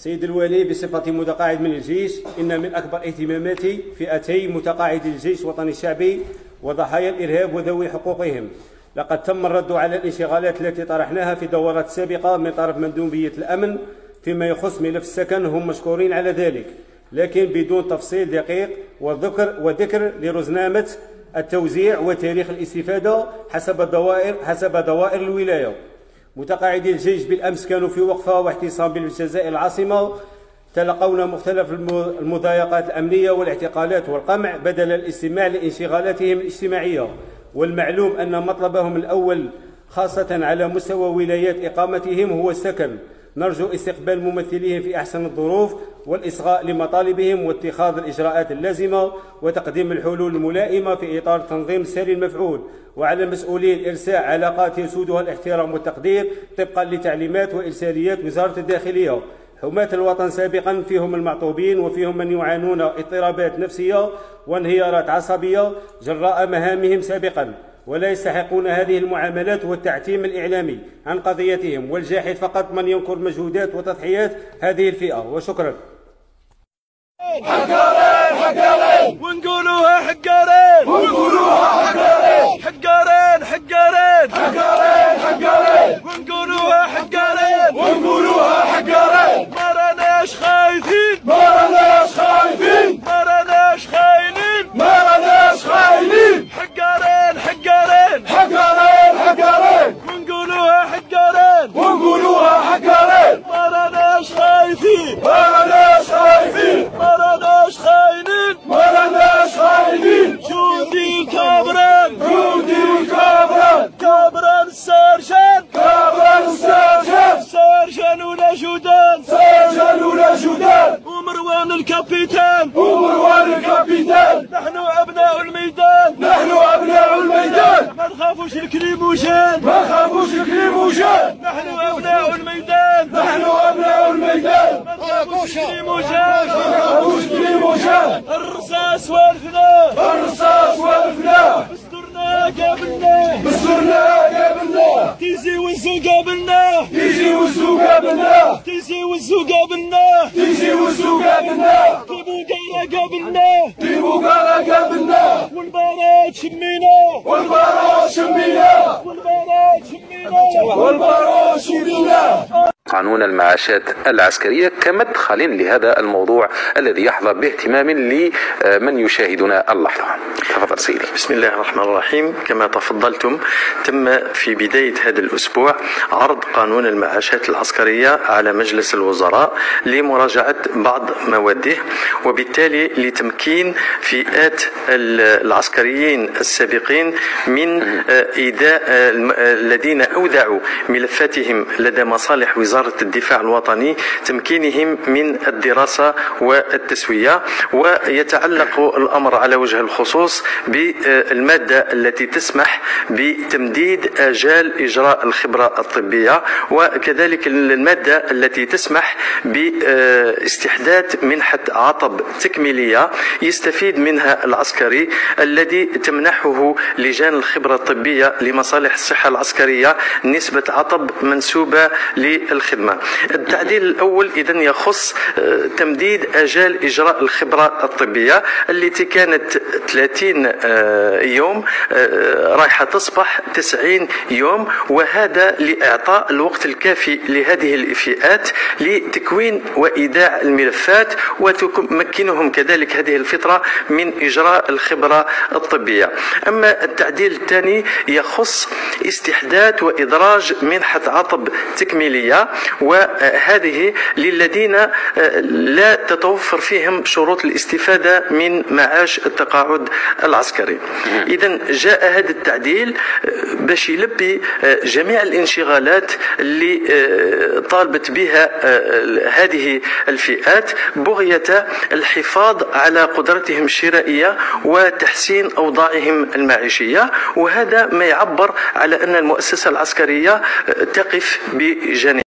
سيد الوالي، بصفتي متقاعد من الجيش، إن من أكبر اهتماماتي فئتي متقاعدي الجيش الوطني الشعبي وضحايا الإرهاب وذوي حقوقهم. لقد تم الرد على الانشغالات التي طرحناها في دورات سابقة من طرف مندوبية الأمن فيما يخص ملف السكن، هم مشكورين على ذلك، لكن بدون تفصيل دقيق وذكر لرزنامة التوزيع وتاريخ الاستفادة حسب دوائر الولاية. متقاعدي الجيش بالأمس كانوا في وقفة واحتصام بالجزائر العاصمة، تلقون مختلف المضايقات الأمنية والاعتقالات والقمع بدل الاستماع لانشغالاتهم الاجتماعية، والمعلوم أن مطلبهم الأول خاصة على مستوى ولايات إقامتهم هو السكن. نرجو استقبال ممثليهم في أحسن الظروف والإصغاء لمطالبهم واتخاذ الإجراءات اللازمة وتقديم الحلول الملائمة في إطار تنظيم السير المفعول، وعلى المسؤولين إرساء علاقات يسودها الاحترام والتقدير طبقا لتعليمات وإرساليات وزارة الداخلية. حماة الوطن سابقا فيهم المعطوبين وفيهم من يعانون اضطرابات نفسية وانهيارات عصبية جراء مهامهم سابقا، ولا يستحقون هذه المعاملات والتعتيم الإعلامي عن قضيتهم، والجاحد فقط من ينكر مجهودات وتضحيات هذه الفئة. وشكرا. حقارين حقارين ونقولوها حقارين ونقولوها حقارين حقارين حقارين حقارين حقارين ونقولوها حقارين ونقولوها حقارين. ما راناش خايفين ما راناش خايفين ما راناش خاينين ما راناش خاينين. حقارين حقارين حقارين حقارين ونقولوها حقارين ونقولوها حقارين. ما راناش خايفين ما راناش خايفين ما راناش خاينين ما راناش خاينين. جودي كابران جودي كابران كابران السرجان كابران السرجان سرجان ولا جودان سرجان ولا جودان ومروان الكابيتان ومروان الكابيتان. نحن أبناء الميدان نحن أبناء الميدان. ما نخافوش الكليموجان ما نخافوش الكليموجان. نحن أبناء الميدان نحن أبناء الميدان. ما نخافوش الكليموجان ما نخافوش الكليموجان. الرصاص والفناء الرصاص والفناء. بسترنا قابلناه بسترنا قابلناه. تيزي وزو قابلناه تيزي وزو قابلناه تيزي وزو قابلناه تيزي وزو قابلناه. طيبو قارا قابلناه طيبو قارا قابلناه. والبارات شميناه والبارات شميناه والبارات شميناه والبارات شميناه. قانون المعاشات العسكرية كمدخل لهذا الموضوع الذي يحظى باهتمام لمن يشاهدنا اللحظة. تفضل سيدي. بسم الله الرحمن الرحيم. كما تفضلتم، تم في بداية هذا الأسبوع عرض قانون المعاشات العسكرية على مجلس الوزراء لمراجعة بعض مواده، وبالتالي لتمكين فئات العسكريين السابقين من إيداء الذين أودعوا ملفاتهم لدى مصالح وزارة الدفاع الوطني، تمكينهم من الدراسة والتسوية. ويتعلق الأمر على وجه الخصوص بالمادة التي تسمح بتمديد آجال إجراء الخبرة الطبية، وكذلك المادة التي تسمح باستحداث منحة عطب تكميلية يستفيد منها العسكري الذي تمنحه لجان الخبرة الطبية لمصالح الصحة العسكرية نسبة عطب منسوبة للخدمة. التعديل الأول إذن يخص تمديد آجال إجراء الخبرة الطبية التي كانت 30 يوم رايحة تصبح 90 يوم، وهذا لإعطاء الوقت الكافي لهذه الفئات لتكوين وإيداع الملفات، وتمكنهم كذلك هذه الفترة من إجراء الخبرة الطبية. أما التعديل الثاني يخص استحداث وإدراج منحة عطب تكميلية، وهذه للذين لا تتوفر فيهم شروط الاستفادة من معاش التقاعد العسكري. إذن جاء هذا التعديل باش يلبي جميع الانشغالات اللي طالبت بها هذه الفئات بغية الحفاظ على قدرتهم الشرائية وتحسين أوضاعهم المعيشية، وهذا ما يعبر على أن المؤسسة العسكرية تقف بجانب